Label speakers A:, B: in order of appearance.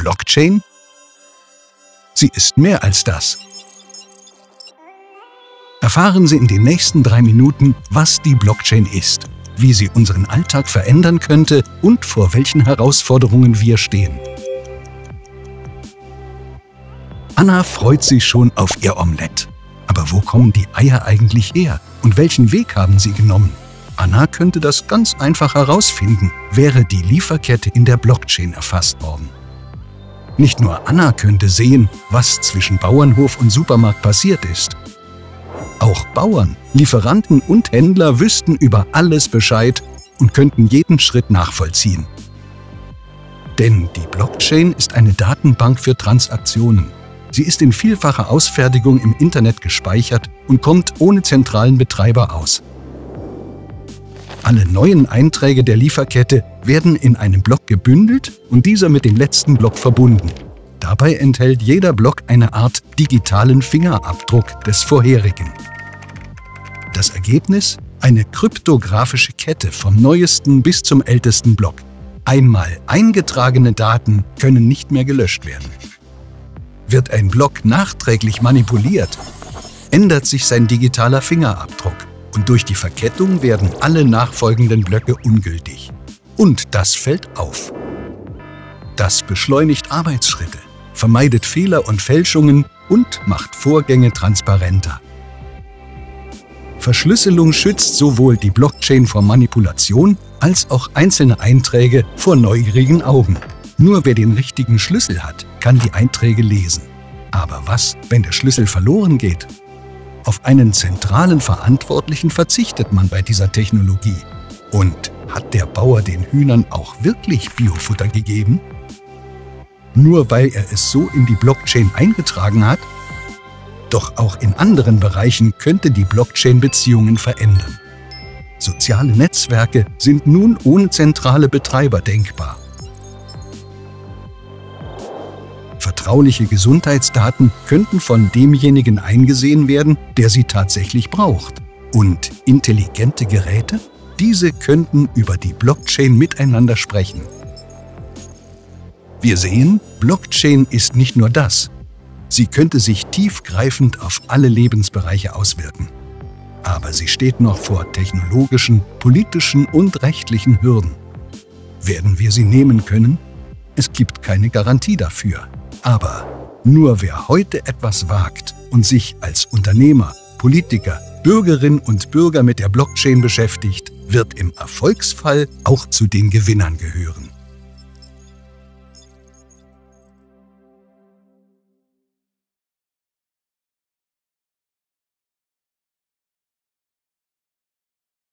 A: Blockchain? Sie ist mehr als das. Erfahren Sie in den nächsten 3 Minuten, was die Blockchain ist, wie sie unseren Alltag verändern könnte und vor welchen Herausforderungen wir stehen. Anna freut sich schon auf ihr Omelett. Aber wo kommen die Eier eigentlich her und welchen Weg haben sie genommen? Anna könnte das ganz einfach herausfinden, wäre die Lieferkette in der Blockchain erfasst worden. Nicht nur Anna könnte sehen, was zwischen Bauernhof und Supermarkt passiert ist. Auch Bauern, Lieferanten und Händler wüssten über alles Bescheid und könnten jeden Schritt nachvollziehen. Denn die Blockchain ist eine Datenbank für Transaktionen. Sie ist in vielfacher Ausfertigung im Internet gespeichert und kommt ohne zentralen Betreiber aus. Alle neuen Einträge der Lieferkette werden in einem Block gebündelt und dieser mit dem letzten Block verbunden. Dabei enthält jeder Block eine Art digitalen Fingerabdruck des vorherigen. Das Ergebnis? Eine kryptografische Kette vom neuesten bis zum ältesten Block. Einmal eingetragene Daten können nicht mehr gelöscht werden. Wird ein Block nachträglich manipuliert, ändert sich sein digitaler Fingerabdruck und durch die Verkettung werden alle nachfolgenden Blöcke ungültig. Und das fällt auf. Das beschleunigt Arbeitsschritte, vermeidet Fehler und Fälschungen und macht Vorgänge transparenter. Verschlüsselung schützt sowohl die Blockchain vor Manipulation als auch einzelne Einträge vor neugierigen Augen. Nur wer den richtigen Schlüssel hat, kann die Einträge lesen. Aber was, wenn der Schlüssel verloren geht? Auf einen zentralen Verantwortlichen verzichtet man bei dieser Technologie. Und hat der Bauer den Hühnern auch wirklich Biofutter gegeben? Nur weil er es so in die Blockchain eingetragen hat? Doch auch in anderen Bereichen könnte die Blockchain Beziehungen verändern. Soziale Netzwerke sind nun ohne zentrale Betreiber denkbar. Vertrauliche Gesundheitsdaten könnten von demjenigen eingesehen werden, der sie tatsächlich braucht. Und intelligente Geräte? Diese könnten über die Blockchain miteinander sprechen. Wir sehen, Blockchain ist nicht nur das. Sie könnte sich tiefgreifend auf alle Lebensbereiche auswirken. Aber sie steht noch vor technologischen, politischen und rechtlichen Hürden. Werden wir sie nehmen können? Es gibt keine Garantie dafür. Aber nur wer heute etwas wagt und sich als Unternehmer, Politiker, Bürgerinnen und Bürger mit der Blockchain beschäftigt, wird im Erfolgsfall auch zu den Gewinnern gehören.